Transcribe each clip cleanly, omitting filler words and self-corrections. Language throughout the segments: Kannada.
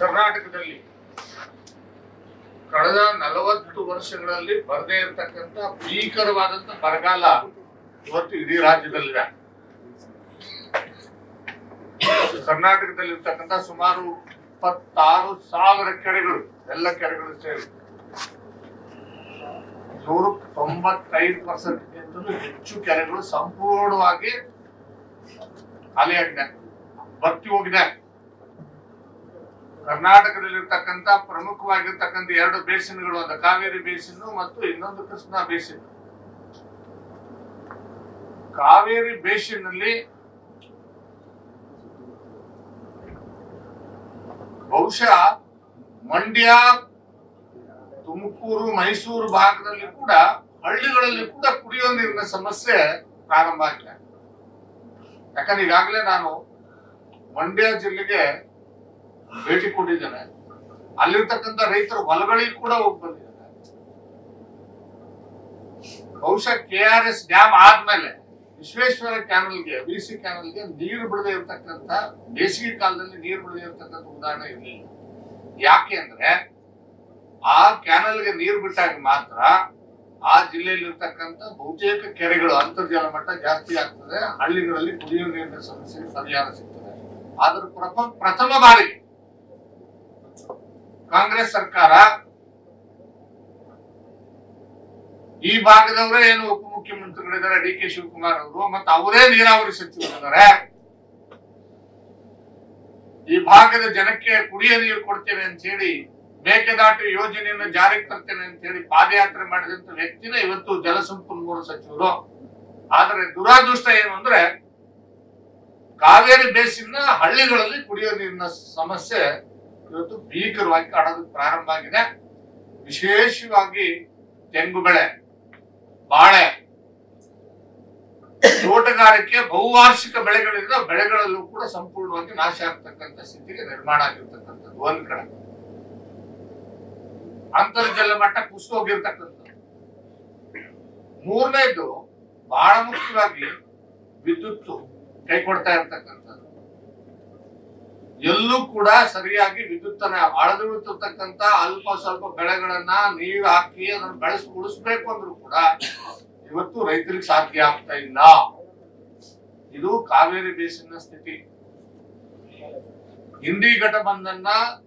ಕರ್ನಾಟಕದಲ್ಲಿ ಕಳೆದ 40 ವರ್ಷಗಳಲ್ಲಿ ಬರದೇ ಇರತಕ್ಕಂತ ಭೀಕರವಾದಂತ ಬರಗಾಲ ಇವತ್ತು ಇಡೀ ರಾಜ್ಯದಲ್ಲಿದೆ. ಕರ್ನಾಟಕದಲ್ಲಿ ಇರ್ತಕ್ಕಂಥ ಸುಮಾರು 26,000 ಕೆರೆಗಳು, ಎಲ್ಲ ಕೆರೆಗಳು ಸೇರಿ 95% ಹೆಚ್ಚು ಕೆರೆಗಳು ಸಂಪೂರ್ಣವಾಗಿ ಖಾಲಿಯಾಗಿದೆ, ಬತ್ತಿ ಹೋಗಿದೆ. ಕರ್ನಾಟಕದಲ್ಲಿರ್ತಕ್ಕಂಥ ಪ್ರಮುಖವಾಗಿರ್ತಕ್ಕಂಥ 2 ಬೇಸಿನ್ಗಳು, ಒಂದು ಕಾವೇರಿ ಬೇಸಿನ್ ಮತ್ತು ಇನ್ನೊಂದು ಕೃಷ್ಣಾ ಬೇಸಿನ್. ಕಾವೇರಿ ಬೇಸಿನ್ ನಲ್ಲಿ ಬಹುಶಃ ಮಂಡ್ಯ, ತುಮಕೂರು, ಮೈಸೂರು ಭಾಗದಲ್ಲಿ ಕೂಡ, ಹಳ್ಳಿಗಳಲ್ಲಿ ಕೂಡ ಕುಡಿಯುವ ನೀರಿನ ಸಮಸ್ಯೆ ಪ್ರಾರಂಭ ಆಗಿದೆ. ಯಾಕಂದ್ರೆ ಈಗಾಗಲೇ ನಾನು ಮಂಡ್ಯ ಜಿಲ್ಲೆಗೆ ಭೇಟಿ ಕೊಟ್ಟಿದ್ದೇನೆ. ಅಲ್ಲಿರ್ತಕ್ಕಂಥ ರೈತರ ಹೊಲಗಳಿಗೆ ಕೂಡ ಹೋಗಿ ಬಂದಿದ್ದೇನೆ. ಬಹುಶಃ KRS ಡ್ಯಾಮ್ ಆದ್ಮೇಲೆ ವಿಶ್ವೇಶ್ವರ ಕ್ಯಾನಲ್ಗೆ, BC ಕ್ಯಾನಲ್ಗೆ ನೀರು ಬಿಡದೆ ಇರತಕ್ಕಂಥ, ಬೇಸಿಗೆ ಕಾಲದಲ್ಲಿ ನೀರು ಬಿಡದೆ ಇರತಕ್ಕಂಥ ಉದಾಹರಣೆ ಇರಲಿಲ್ಲ. ಯಾಕೆ ಅಂದ್ರೆ ಆ ಕ್ಯಾನಲ್ಗೆ ನೀರು ಬಿಟ್ಟಾಗ ಮಾತ್ರ ಆ ಜಿಲ್ಲೆಯಲ್ಲಿ ಇರ್ತಕ್ಕಂಥ ಬಹುತೇಕ ಕೆರೆಗಳು ಅಂತರ್ಜಲ ಮಟ್ಟ ಜಾಸ್ತಿ ಆಗ್ತದೆ, ಹಳ್ಳಿಗಳಲ್ಲಿ ಕುಡಿಯುವ ನೀರಿನ ಸಮಸ್ಯೆಗೆ ಪರಿಹಾರ ಸಿಗ್ತದೆ. ಆದ್ರೆ ಪ್ರಥಮ ಬಾರಿಗೆ ಕಾಂಗ್ರೆಸ್ ಸರ್ಕಾರ, ಈ ಭಾಗದವರೇ ಏನು ಉಪಮುಖ್ಯಮಂತ್ರಿಗಳಿದ್ದಾರೆ DK ಶಿವಕುಮಾರ್ ಅವರು, ಮತ್ತು ಅವರೇ ನೀರಾವರಿ ಸಚಿವರಿದ್ದಾರೆ, ಈ ಭಾಗದ ಜನಕ್ಕೆ ಕುಡಿಯ ನೀರು ಕೊಡ್ತೇನೆ ಅಂತ ಹೇಳಿ, ಮೇಕೆದಾಟು ಯೋಜನೆಯನ್ನು ಜಾರಿಗೆ ತರ್ತೇನೆ ಅಂತ ಹೇಳಿ ಪಾದಯಾತ್ರೆ ಮಾಡಿದಂತ ವ್ಯಕ್ತಿನೇ ಇವತ್ತು ಜಲಸಂಪನ್ಮೂಲ ಸಚಿವರು. ಆದ್ರೆ ದುರಾದೃಷ್ಟ ಏನು ಅಂದ್ರೆ ಕಾವೇರಿ ಬೇಸಿನ ಹಳ್ಳಿಗಳಲ್ಲಿ ಕುಡಿಯುವ ನೀರಿನ ಸಮಸ್ಯೆ ಇವತ್ತು ಭೀಕರವಾಗಿ ಕಾಡೋದಕ್ಕೆ ಪ್ರಾರಂಭ ಆಗಿದೆ. ವಿಶೇಷವಾಗಿ ತೆಂಗು ಬೆಳೆ, ಬಾಳೆ, ತೋಟಗಾರಿಕೆ, ಬಹುವಾರ್ಷಿಕ ಬೆಳೆಗಳಿಂದ ಬೆಳೆಗಳಲ್ಲೂ ಕೂಡ ಸಂಪೂರ್ಣವಾಗಿ ನಾಶ ಆಗ್ತಕ್ಕಂಥ ಸ್ಥಿತಿಗೆ ನಿರ್ಮಾಣ ಆಗಿರ್ತಕ್ಕಂಥದ್ದು ಒಂದ್ ಕಡೆ. ಅಂತರ್ಜಲ ಮಟ್ಟ ಕುಸಿದೋಗಿರ್ತಕ್ಕಂಥದ್ದು. ಮೂರನೇದು ಬಹಳ ಮುಖ್ಯವಾಗಿ ವಿದ್ಯುತ್ ಕೈ ಕೊಡ್ತಾ ಇರ್ತಕ್ಕಂಥದ್ದು. ಎಲ್ಲೂ ಕೂಡ ಸರಿಯಾಗಿ ವಿದ್ಯುತ್ತನ್ನ ಅಳದಿರುತ್ತಿರ್ತಕ್ಕಂಥ ಅಲ್ಪ ಸ್ವಲ್ಪ ಬೆಳೆಗಳನ್ನ ನೀರು ಹಾಕಿ ಅದನ್ನು ಉಳಿಸ್ಬೇಕು ಅಂದ್ರೂ ಕೂಡ ಇವತ್ತು ರೈತರಿಗೆ ಸಾಧ್ಯ ಆಗ್ತಾ ಇಲ್ಲ. ಇದು ಕಾವೇರಿ ಬೇಸಿನ ಸ್ಥಿತಿ. ಇಂಡಿ ಘಟಬಂಧನ್ನ,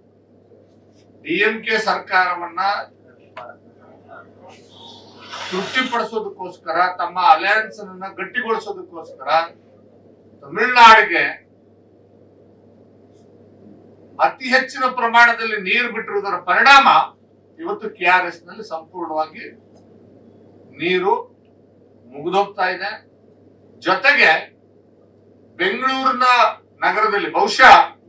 DMK ಸರ್ಕಾರವನ್ನ ತೃಪ್ತಿಪಡಿಸೋದಕ್ಕೋಸ್ಕರ, ತಮ್ಮ ಅಲಯನ್ಸ್ ಅನ್ನ ಗಟ್ಟಿಗೊಳಿಸೋದಕ್ಕೋಸ್ಕರ ತಮಿಳುನಾಡಿಗೆ ಅತಿ ಹೆಚ್ಚಿನ ಪ್ರಮಾಣದಲ್ಲಿ ನೀರು ಬಿಟ್ಟಿರುವುದರ ಪರಿಣಾಮ ಇವತ್ತು KRS ನಲ್ಲಿ ಸಂಪೂರ್ಣವಾಗಿ ನೀರು ಮುಗಿದೋಗ್ತಾ ಇದೆ. ಜೊತೆಗೆ ಬೆಂಗಳೂರಿನ ನಗರದಲ್ಲಿ, ಬಹುಶಃ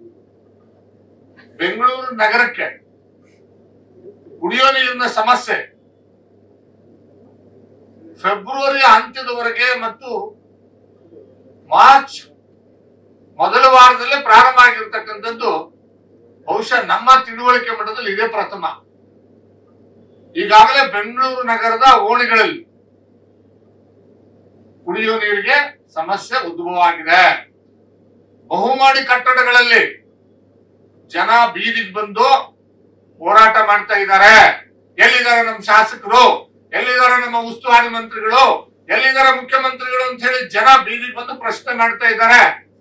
ಬೆಂಗಳೂರು ನಗರಕ್ಕೆ ಕುಡಿಯೋ ನೀರಿನ ಸಮಸ್ಯೆ ಫೆಬ್ರವರಿ ಅಂತ್ಯದವರೆಗೆ ಮತ್ತು ಮಾರ್ಚ್ ಮೊದಲ ವಾರದಲ್ಲೇ ಪ್ರಾರಂಭ ಆಗಿರ್ತಕ್ಕಂಥದ್ದು ಬಹುಶಃ ನಮ್ಮ ತಿಳುವಳಿಕೆ ಮಟ್ಟದಲ್ಲಿ ಇದೇ ಪ್ರಥಮ. ಈಗಾಗಲೇ ಬೆಂಗಳೂರು ನಗರದ ಓಣಿಗಳಲ್ಲಿ ಕುಡಿಯುವ ನೀರಿಗೆ ಸಮಸ್ಯೆ ಉದ್ಭವ ಆಗಿದೆ. ಬಹುಮಹಡಿ ಕಟ್ಟಡಗಳಲ್ಲಿ ಜನ ಬೀದಿಗೆ ಬಂದು ಹೋರಾಟ ಮಾಡ್ತಾ ಇದ್ದಾರೆ. ಎಲ್ಲಿದ್ದಾರೆ ನಮ್ಮ ಶಾಸಕರು, ಎಲ್ಲಿದ್ದಾರೆ ನಮ್ಮ ಉಸ್ತುವಾರಿ ಮಂತ್ರಿಗಳು, ಎಲ್ಲಿದ್ದಾರೆ ಮುಖ್ಯಮಂತ್ರಿಗಳು ಅಂತ ಹೇಳಿ ಜನ ಬೀದಿಗೆ ಬಂದು ಪ್ರಶ್ನೆ ಮಾಡ್ತಾ ಇದ್ದಾರೆ.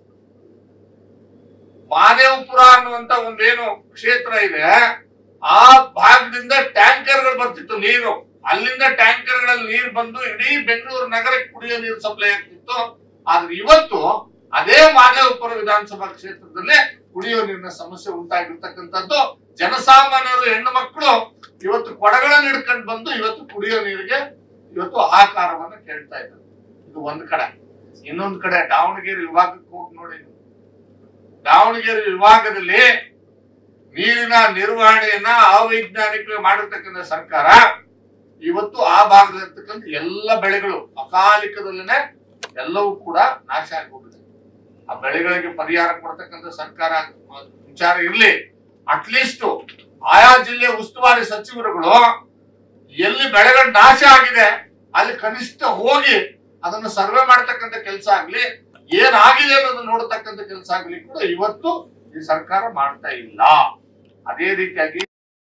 ಮಾದೇವಪುರ ಅನ್ನುವಂತ ಒಂದೇನು ಕ್ಷೇತ್ರ ಇದೆ, ಆ ಭಾಗದಿಂದ ಟ್ಯಾಂಕರ್ಗಳು ಬರ್ತಿತ್ತು ನೀರು. ಅಲ್ಲಿಂದ ಟ್ಯಾಂಕರ್ಗಳಲ್ಲಿ ನೀರು ಬಂದು ಇಡೀ ಬೆಂಗಳೂರು ನಗರಕ್ಕೆ ಕುಡಿಯೋ ನೀರು ಸಪ್ಲೈ ಆಗ್ತಿತ್ತು. ಆದ್ರೆ ಇವತ್ತು ಅದೇ ಮಾದೇವಪುರ ವಿಧಾನಸಭಾ ಕ್ಷೇತ್ರದಲ್ಲೇ ಕುಡಿಯೋ ನೀರಿನ ಸಮಸ್ಯೆ ಉಂಟಾಗಿರ್ತಕ್ಕಂಥದ್ದು. ಜನಸಾಮಾನ್ಯರು, ಹೆಣ್ಣು ಮಕ್ಕಳು ಇವತ್ತು ಕೊಡಗಳನ್ನು ಹಿಡ್ಕೊಂಡು ಬಂದು ಇವತ್ತು ಕುಡಿಯೋ ನೀರಿಗೆ ಇವತ್ತು ಆಹಾಕಾರವನ್ನ ಕೇಳ್ತಾ ಇದ್ದಾರೆ. ಇದು ಒಂದ್ ಕಡೆ. ಇನ್ನೊಂದ್ ಕಡೆ ದಾವಣಗೆರೆ ವಿಭಾಗಕ್ಕೆ ಹೋಗಿ ನೋಡಿ. ದಾವಣಗೆರೆ ವಿಭಾಗದಲ್ಲಿ ನೀರಿನ ನಿರ್ವಹಣೆಯನ್ನ ಅವೈಜ್ಞಾನಿಕ ಮಾಡಿರ್ತಕ್ಕಂಥ ಸರ್ಕಾರ ಇವತ್ತು ಆ ಭಾಗದಲ್ಲಿರ್ತಕ್ಕಂಥ ಎಲ್ಲ ಬೆಳೆಗಳು ಅಕಾಲಿಕದಲ್ಲೇ ಎಲ್ಲವೂ ಕೂಡ ನಾಶ ಆಗೋಗಿದೆ. ಆ ಬೆಳೆಗಳಿಗೆ ಪರಿಹಾರ ಕೊಡ್ತಕ್ಕಂಥ ಸರ್ಕಾರ ವಿಚಾರ ಇರ್ಲಿ. ಅಟ್ಲೀಸ್ಟ್ ಆಯಾ ಜಿಲ್ಲೆ ಉಸ್ತುವಾರಿ ಸಚಿವರುಗಳು ಎಲ್ಲಿ ಬೆಳೆಗಳ ನಾಶ ಆಗಿದೆ ಅಲ್ಲಿ ಕನಿಷ್ಠ ಹೋಗಿ ಅದನ್ನು ಸರ್ವೆ ಮಾಡತಕ್ಕಂಥ ಕೆಲಸ ಆಗ್ಲಿ, ಏನಾಗಿದೆ ಅನ್ನೋದನ್ನ ನೋಡತಕ್ಕಂಥ ಕೆಲಸ ಆಗ್ಲಿ ಕೂಡ ಇವತ್ತು ಈ ಸರ್ಕಾರ ಮಾಡ್ತಾ ಇಲ್ಲ. ಅದೇ ರೀತಿಯಾಗಿ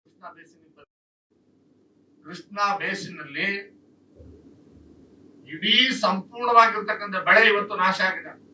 ಕೃಷ್ಣಾ ಬೇಸಿನಲ್ಲಿ ಇಡೀ ಸಂಪೂರ್ಣವಾಗಿರ್ತಕ್ಕಂಥ ಬೆಳೆ ಇವತ್ತು ನಾಶ ಆಗಿದೆ.